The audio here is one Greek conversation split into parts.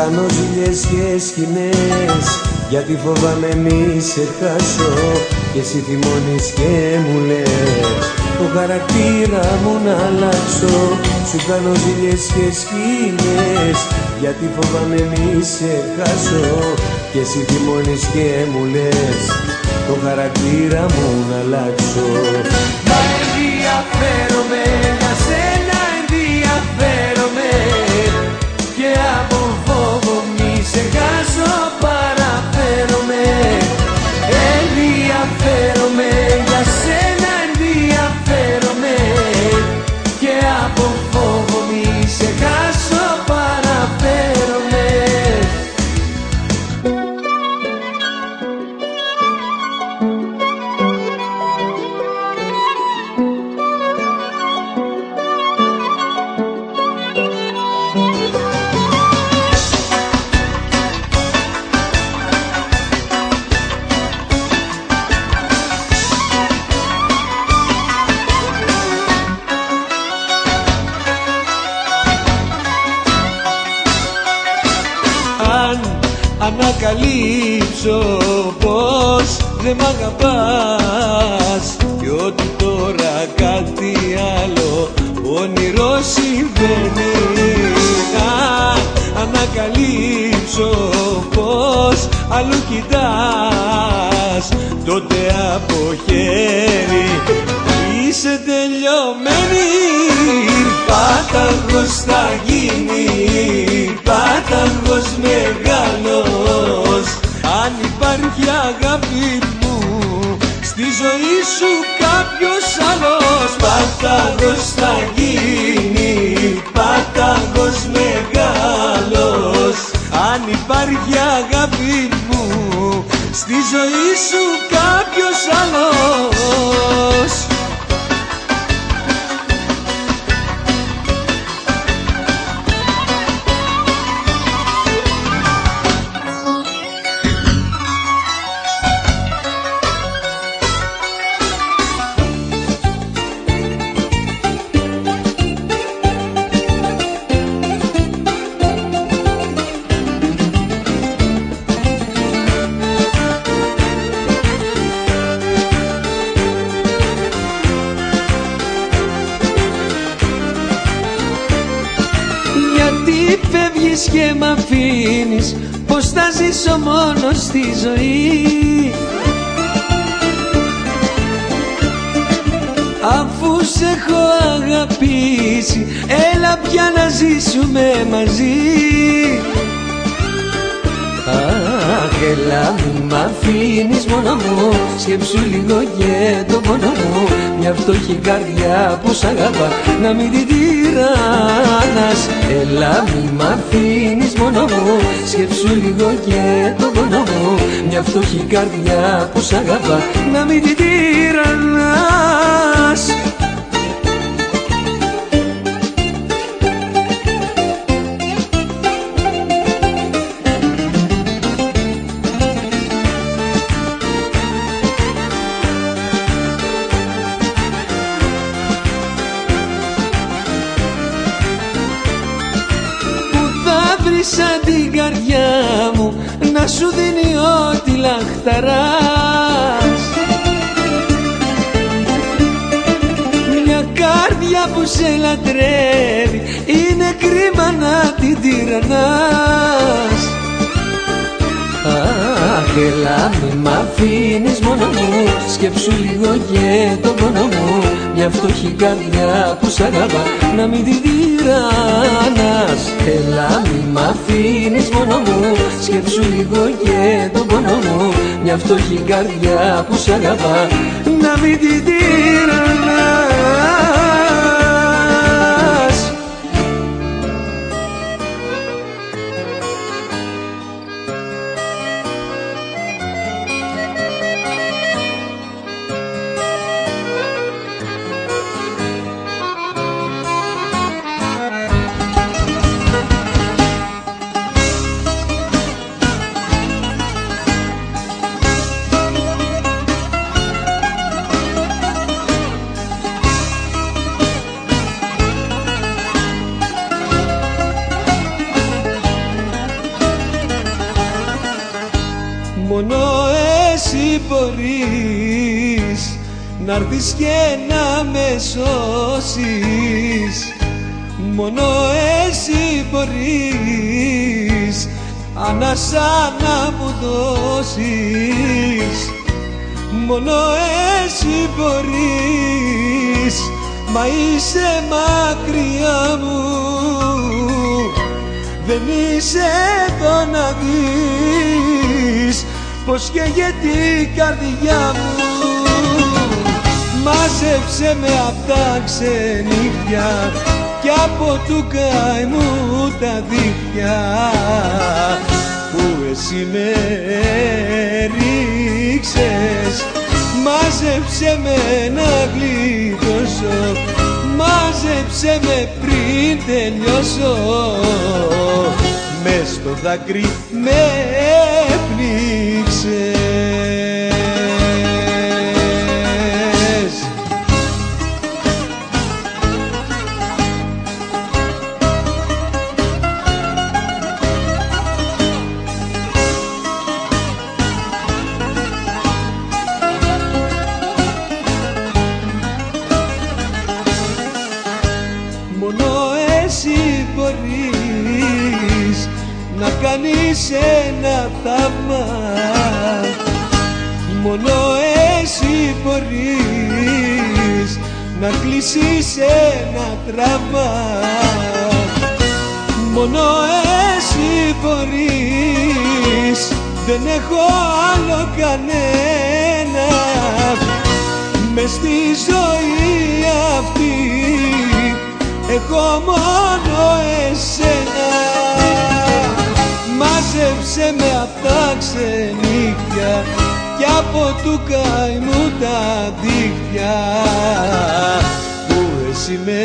κάνω ζήλιες και σκηνές, γιατί φοβάμαι μη σε χάσω και εσύ θυμώνεις και μου λες το χαρακτήρα μου να αλλάξω. Σου κάνω ζήλιες και σκηνές, γιατί φοβάμαι μη σε χάσω και εσύ θυμώνεις και μου λες το χαρακτήρα μου να αλλάξω. Μα ενδιαφέρομαι για σένα, ενδιαφέρομαι και από φόβο μη σε χάσω παραφέρομαι. Ενδιαφέρομαι για σένα, ενδιαφέρομαι και από φόβο μη σε χάσω παραφέρομαι. Ανακαλύψω πως δεν μ' αγαπάς κι ότι τώρα κάτι άλλο όνειρο συμβαίνει. Ανακαλύψω πως αλλού κοιτάς, τότε από χέρι είσαι τελειωμένη. Πάταγος θα γίνει, πάταγος μεγάλος, αν υπάρχει αγάπη μου στη ζωή σου κάποιος άλλος. Πάταγος θα γίνει, πάταγος μεγάλος, αν υπάρχει αγάπη μου στη ζωή σου κάποιος άλλος. Φεύγεις και μ' αφήνεις, πως θα ζήσω μόνος στη ζωή, αφού σε έχω αγαπήσει. Έλα πια να ζήσουμε μαζί. Αχ, έλα μη μ' αφήνεις μόνο μου, σκέψου λίγο και το πόνο μου. Μια φτωχή καρδιά που σ' αγαπά να μην την τυραννάς. Έλα μη μ' αφήνεις μόνο μου, σκέψου λίγο και το πόνο μου. Μια φτωχή καρδιά που σ' αγαπά να μην την τυραννάς. Σαν την καρδιά μου να σου δίνει ό,τι λαχταράς, μια καρδιά που σε λατρεύει είναι κρίμα να την τυραννάς. Αχ, έλα μη μ' αφήνεις μόνο μου, σκέψου λίγο και το πόνο μου. Μια φτωχή καρδιά που σ' αγαπά να μην την τυραννάς. Έλα μη μ' αφήνεις μόνο μου, σκέψου λίγο και το πόνο μου. Μια φτωχή καρδιά που σ' αγαπά να μην την τυραννάς. μόνο εσύ μπορείς να'ρθεις και να με σώσεις. Μόνο εσύ μπορείς ανάσα να μου δώσεις. Μόνο εσύ μπορείς, μα είσαι μακριά μου. Δεν είσαι εδώ να δεις πως καίγεται η καρδιά μου. Μάζεψε με απ' τα ξενύχια κι από του καημού τα δίχτυα που εσύ με ρίξες. Μάζεψε με να γλιτώσω, μάζεψε με πριν τελειώσω. Μες στο δάκρυ με πνίξες. Μόνο εσύ μπορείς να κάνεις ένα θαύμα. Μόνο εσύ μπορείς να κλείσεις ένα τραύμα. Μόνο εσύ μπορείς, δεν έχω άλλο κανένα μες στη ζωή αυτή. Έχω μόνο εσένα. Μάζεψε με απ' τα ξενύχια κι από του καημού τα δίχτυα που εσύ με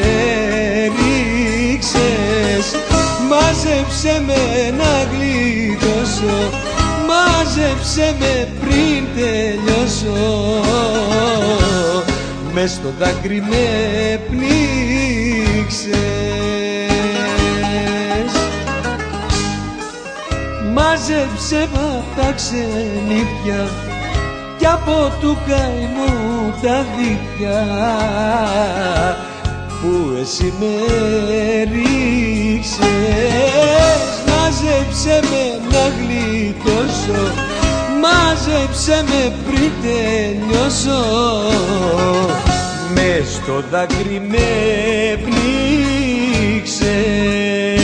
ρίξες. Μάζεψε με να γλιτώσω, μάζεψε με πριν τελειώσω. Μες στο δάκρυ με πνίξες. Μάζεψε με απ' τα ξενύχια κι από του καημού τα δίχτυα που εσύ με ρίξες. Μάζεψε με να γλιτώσω, μάζεψε με πριν τελειώσω. Μες στο δάκρυ με πνίξες.